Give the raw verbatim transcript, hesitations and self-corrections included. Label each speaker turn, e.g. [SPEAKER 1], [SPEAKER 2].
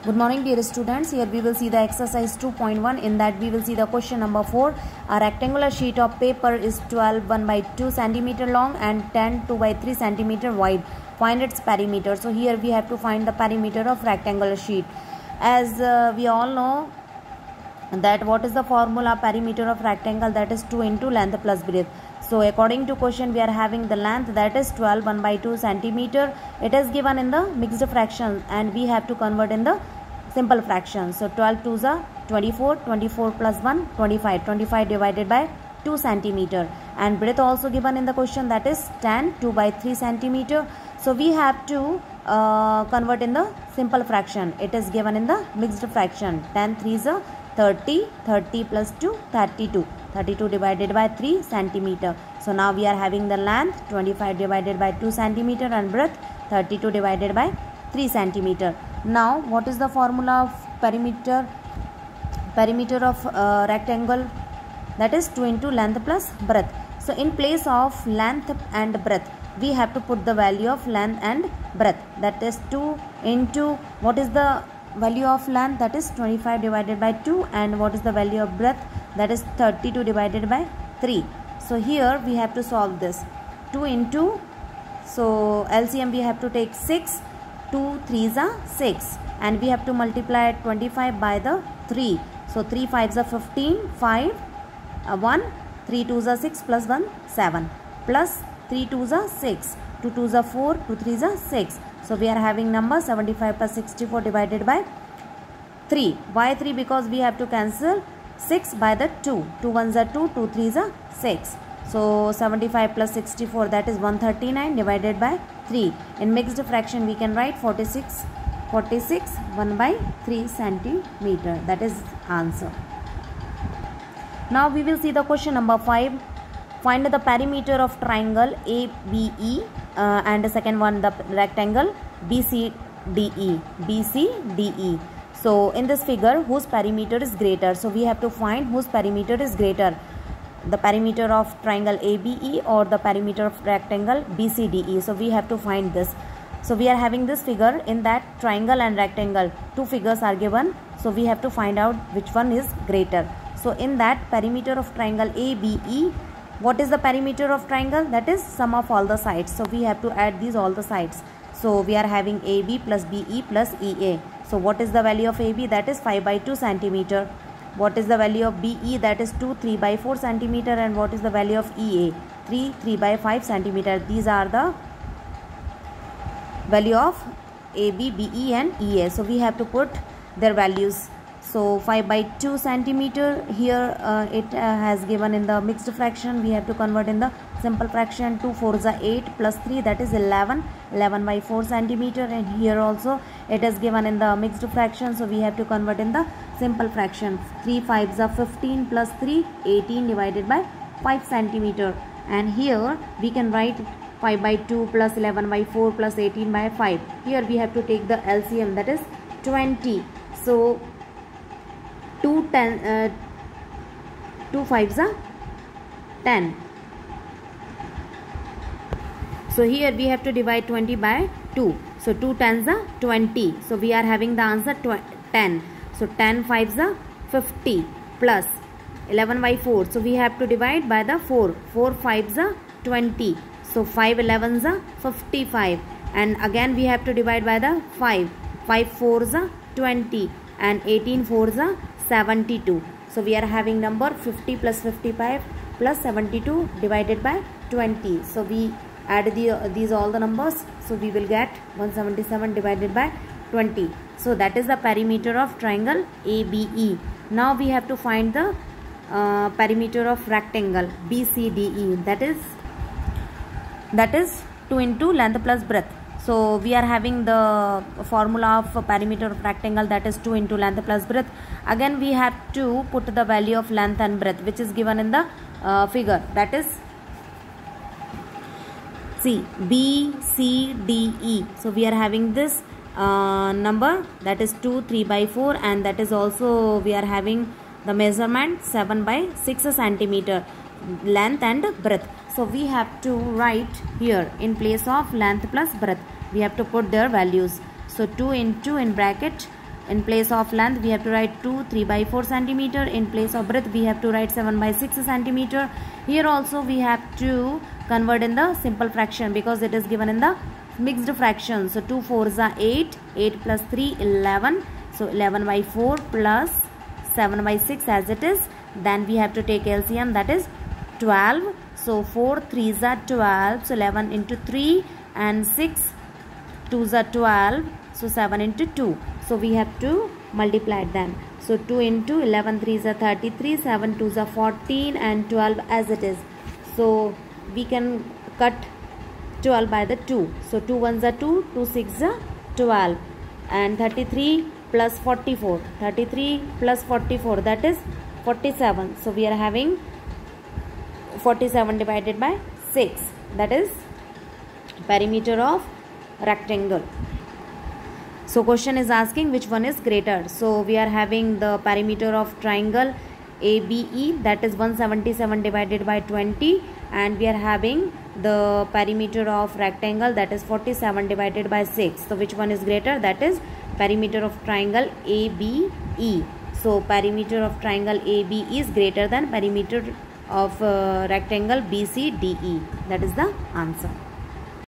[SPEAKER 1] Good morning dear students. Here we will see the exercise two point one. In that we will see the question number four. A rectangular sheet of paper is twelve one by two centimeter long and ten two by three centimeter wide. Find its perimeter. So here we have to find the perimeter of rectangular sheet. As uh, we all know that what is the formula perimeter of rectangle, that is two into length plus breadth. So according to question we are having the length, that is twelve one by two centimeter. It is given in the mixed fraction and we have to convert in the simple fraction. So twelve twos are twenty-four, twenty-four plus one, twenty-five, twenty-five divided by two centimeter, and breadth also given in the question, that is ten two by three centimeter. So we have to uh, convert in the simple fraction. It is given in the mixed fraction. ten threes are thirty, thirty plus two, thirty-two, thirty-two divided by three centimeter. So now we are having the length twenty-five divided by two centimeter and breadth thirty-two divided by three centimeter. Now what is the formula of perimeter? Perimeter of uh, rectangle, that is two into length plus breadth. So in place of length and breadth we have to put the value of length and breadth, that is two into, what is the value of length, that is twenty-five divided by two, and what is the value of breadth, that is thirty-two divided by three. So here we have to solve this. Two into, so L C M we have to take six, two threes are six, and we have to multiply twenty-five by the three. So three fives are fifteen, five, uh, one, three twos are six plus one, seven, plus three twos are six, two twos are four, two threes are six. So we are having number seventy-five plus sixty-four divided by three. Why three? Because we have to cancel six by the two. two ones are two, two threes are six. So seventy-five plus sixty-four, that is one hundred thirty-nine divided by three. In mixed fraction we can write forty-six, forty-six, one by three centimeter. That is answer. Now we will see the question number five. Find the perimeter of triangle A B E uh, and the second one the rectangle B C D E. B C D E. So in this figure, whose perimeter is greater? So we have to find whose perimeter is greater, the perimeter of triangle A B E or the perimeter of rectangle B C D E. So we have to find this. So we are having this figure. In that triangle and rectangle, two figures are given. So we have to find out which one is greater. So in that perimeter of triangle A B E, what is the perimeter of triangle? That is sum of all the sides. So we have to add these all the sides. So we are having A B plus B E plus E A. So what is the value of A B? That is five by two centimeter. What is the value of B E? That is two, three by four centimeter. And what is the value of E A? three, three by five centimeter. These are the value of A B, B E and E A. So we have to put their values. So five by two centimeter, here uh, it uh, has given in the mixed fraction. We have to convert in the simple fraction. two fours are eight plus three, that is eleven, eleven by four centimeter, and here also it is given in the mixed fraction. So we have to convert in the simple fraction. three fives are fifteen plus three, eighteen divided by five centimeter, and here we can write five by two plus eleven by four plus eighteen by five. Here we have to take the L C M, that is twenty. So two ten, uh, two fives are ten. So here we have to divide twenty by two. So two tens are twenty. So we are having the answer ten. So ten fives are fifty plus eleven by four. So we have to divide by the four. four fives are twenty. So five elevens are fifty-five. And again we have to divide by the five. five fours are twenty. And eighteen fours are seventy-two. So we are having number fifty plus fifty-five plus seventy-two divided by twenty. So we add the uh, these all the numbers. So we will get one hundred seventy-seven divided by twenty. So that is the perimeter of triangle A B E. Now we have to find the uh, perimeter of rectangle B C D E. That is that is two into length plus breadth. So we are having the formula of perimeter of rectangle, that is two into length plus breadth. Again we have to put the value of length and breadth which is given in the uh, figure, that is see B C D E. So we are having this uh, number, that is two, three by four, and that is also we are having the measurement seven by six centimeter, length and breadth. So we have to write here in place of length plus breadth we have to put their values. So two into in bracket In place of length we have to write two, three by four centimeter. In place of breadth we have to write seven by six centimeter. Here also we have to convert in the simple fraction because it is given in the mixed fraction. So two fours are eight, eight plus three, eleven. So eleven by four plus seven by six as it is. Then we have to take L C M, that is twelve. So four threes are twelve. So eleven into three and six twos are twelve. So seven into two. So we have to multiply them. So two into eleven threes are thirty-three, seven twos are fourteen and twelve as it is. So we can cut twelve by the two. So two ones are two, two six are twelve and thirty-three plus forty-four. thirty-three plus forty-four, that is forty-seven. So we are having forty-seven divided by six, that is perimeter of rectangle. So question is asking which one is greater. So we are having the perimeter of triangle A B E, that is one hundred seventy-seven divided by twenty, and we are having the perimeter of rectangle, that is forty-seven divided by six. So which one is greater? That is perimeter of triangle A B E. So perimeter of triangle A B E is greater than perimeter of uh, rectangle B C D E. That is the answer.